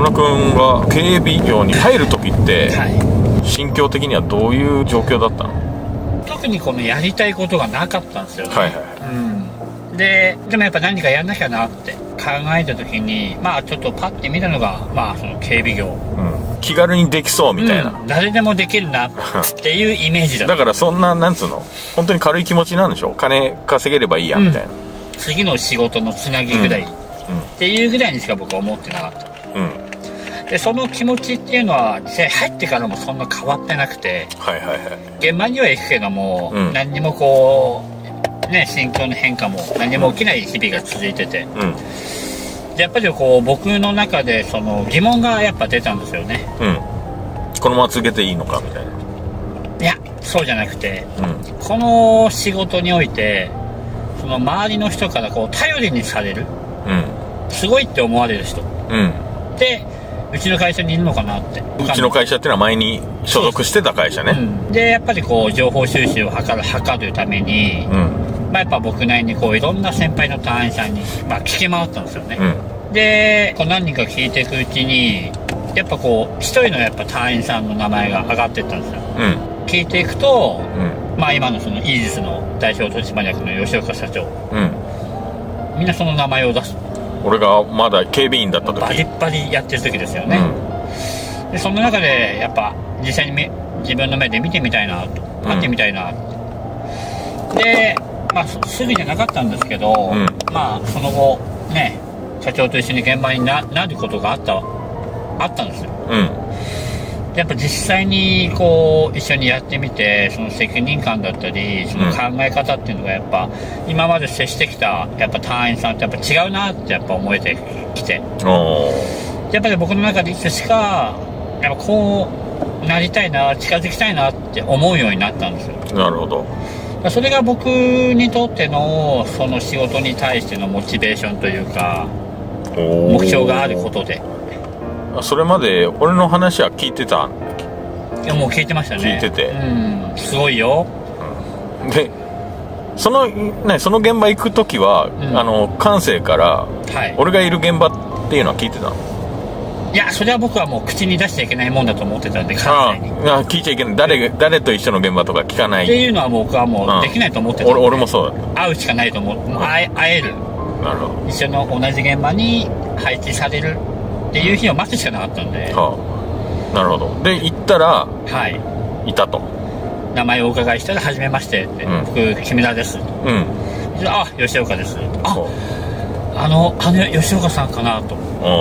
村君が警備業に入る時って、心境的にはどういう状況だったの？ 特にこのやりたいことがなかったんですよね。でもやっぱ何かやんなきゃなって考えた時に、ちょっとパッて見たのが、その警備業、 気軽にできそうみたいな、 誰でもできるなっていうイメージだった。 だからそんな、なんつうの、本当に軽い気持ちなんでしょ？金稼げればいいやみたいな、 次の仕事のつなぎぐらい、っていうぐらいにしか僕は思ってなかった。でその気持ちっていうのは実際入ってからもそんな変わってなくて、現場には行くけども、何にもこうね、心境の変化も何も起きない日々が続いてて、やっぱりこう僕の中でその疑問がやっぱ出たんですよね。 このまま続けていいのかみたいな。 いや、そうじゃなくて、この仕事においてその周りの人からこう頼りにされる、すごいって思われる人、でうちの会社にいるのかなって。 うちの会社っていうのは前に所属してた会社ね。 でやっぱりこう情報収集を図るために、やっぱ僕なりにこういろんな先輩の隊員さんに、聞き回ったんですよね。でこう何人か聞いていくうちにやっぱこう一人のやっぱ隊員さんの名前が上がっていったんですよ。聞いていくと、今のそのイージスの代表取締役の吉岡社長、みんなその名前を出す。 俺がまだ警備員だった時、 バリッバリやってる時ですよね。でその中でやっぱ実際に自分の目で見てみたいなと、会ってみたいなで、すぐじゃなかったんですけど、その後ね、社長と一緒に現場になることがあったんですよ。やっぱ実際にこう一緒にやってみて、その責任感だったりその考え方っていうのがやっぱ今まで接してきたやっぱ隊員さんとやっぱ違うなってやっぱ思えてきて、やっぱり僕の中でいつしかやっぱこうなりたいな、近づきたいなって思うようになったんですよ。 なるほど。 それが僕にとってのその仕事に対してのモチベーションというか目標があることで。 それまで俺の話は聞いてた？ いやもう聞いてましたね。 聞いてて、 すごいよ。 でその現場行く時は、関西から、俺がいる現場っていうのは聞いてたの？ いや、それは僕はもう口に出しちゃいけないもんだと思ってたんで、関西に聞いちゃいけない。誰と一緒の現場とか聞かないっていうのは僕はもうできないと思ってたんで、 俺もそうだった。 会うしかないと思う。会える、 なるほど、 一緒の同じ現場に配置されるっていう日を待つしかなかったんで、 なるほど。で行ったら、いたと。 名前をお伺いしたら初めましてって、僕木村です、あ、吉岡です、あの吉岡さんかなと。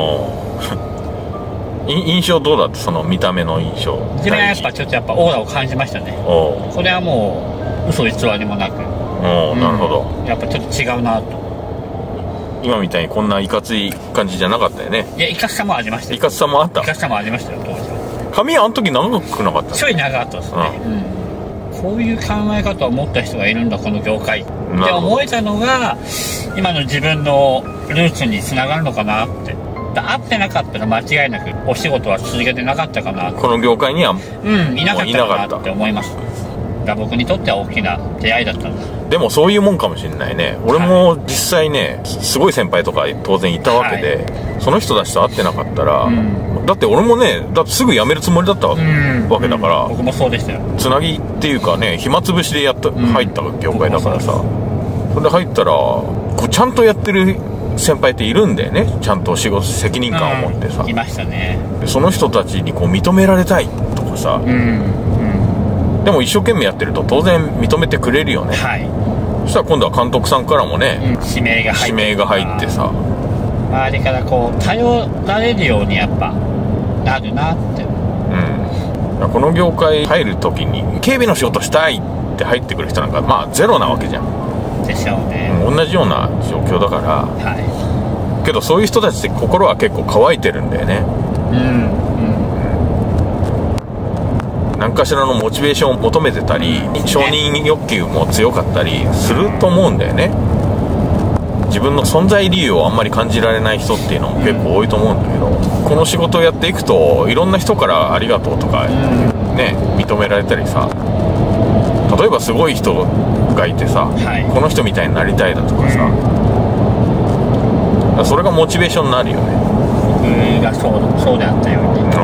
印象どうだった？その見た目の印象。 自分はやっぱちょっとオーラを感じましたね。これはもう嘘偽りもなく、 なるほど。 やっぱちょっと違うなと。 今みたいにこんないかつい感じじゃなかったよね。 いや、いかつさもありましたよ。 いかつさもあった。 いかつさもありましたよ、当時は。 髪はあの時長くなかった？ ちょい長かったですね。こういう考え方を持った人がいるんだこの業界って思えたのが今の自分のルーツにつながるのかなって。会ってなかったら間違いなくお仕事は続けてなかったかな。 この業界にはいなかったかなって思います。が僕にとっては大きな出会いだったんです。 でもそういうもんかもしれないね。俺も実際ね、すごい先輩とか当然いたわけで、その人たちと会ってなかったら、だって俺もね、だってすぐ辞めるつもりだったわけだから、 僕もそうでしたよ。つなぎっていうかね、暇つぶしで入った業界だからさ、それで入ったらこうちゃんとやってる先輩っているんだよね。ちゃんと仕事責任感を持ってさ、 いましたね。 でその人たちにこう認められたいとかさ、でも一生懸命やってると当然認めてくれるよね。そしたら今度は監督さんからもね、 指名が入ってさ、 周りからこう頼られるようにやっぱなるなって。 この業界入る時に警備の仕事したいって入ってくる人なんかゼロなわけじゃん。 でしょうね。 同じような状況だから、けどそういう人たちって心は結構乾いてるんだよね。何かしらのモチベーションを求めてたり、承認欲求も強かったりすると思うんだよね。自分の存在理由をあんまり感じられない人っていうのも結構多いと思うんだけど、この仕事をやっていくといろんな人からありがとうとかね、認められたりさ、例えばすごい人がいてさ、この人みたいになりたいだとかさ、それがモチベーションになるよね。 がそうであったように、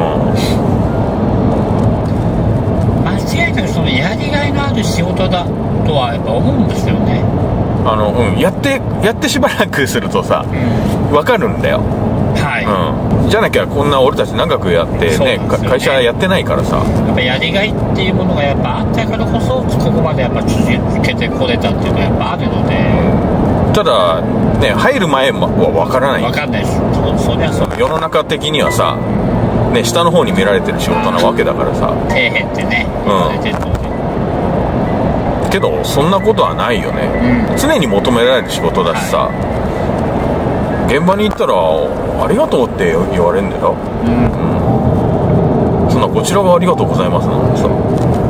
間違いなくそのやりがいのある仕事だとはやっぱ思うんですよね。 やってしばらくするとさ、分かるんだよ。 はい、 じゃなきゃこんな俺たち長くやってね、会社やってないからさ、 やっぱやりがいっていうものがやっぱあったからこそここまでやっぱ続けてこれたっていうのはやっぱあるので、 ただね、入る前は分からない。 分かんないです。そりゃそう。 世の中的にはさ、ね、下の方に見られてる仕事なわけだからさ、 底辺ってね言われてるので、 けどそんなことはないよね、常に求められる仕事だしさ、現場に行ったらありがとうって言われるんだよ、そんなこちらがありがとうございますなんてさ、